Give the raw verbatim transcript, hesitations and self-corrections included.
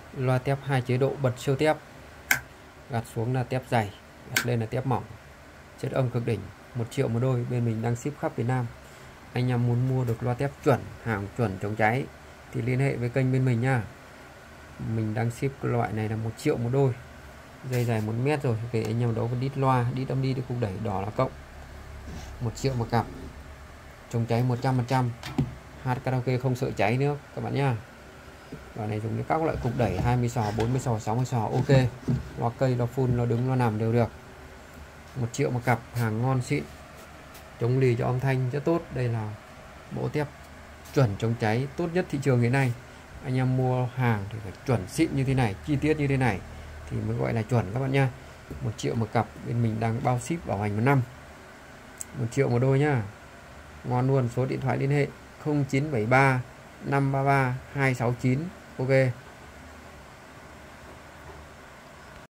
Loa tép hai chế độ bật siêu tép, gạt xuống là tép dày, gạt lên là tép mỏng, chất âm cực đỉnh, một triệu một đôi, bên mình đang ship khắp Việt Nam. Anh em muốn mua được loa tép chuẩn, hàng chuẩn chống cháy thì liên hệ với kênh bên mình nha. Mình đang ship cái loại này là một triệu một đôi, dây dài một mét rồi, về anh em đấu với đít loa, đít âm đi, đít cục đẩy đỏ là cộng, một triệu một cặp, chống cháy một trăm phần trăm, hát karaoke không sợ cháy nữa các bạn nha. Loa này dùng các loại cục đẩy hai mươi sò, bốn mươi sò, sáu mươi sò ok. Loa cây, loa full, loa đứng, loa nằm đều được. Một triệu một cặp, hàng ngon xịn, chống lì cho âm thanh rất tốt. Đây là bộ tép chuẩn chống cháy tốt nhất thị trường hiện nay. Anh em mua hàng thì phải chuẩn xịn như thế này, chi tiết như thế này thì mới gọi là chuẩn các bạn nha. Một triệu một cặp, bên mình đang bao ship bảo hành một năm. Một triệu một đôi nhá, ngon luôn. Số điện thoại liên hệ không chín bảy ba năm ba ba hai sáu chín ok.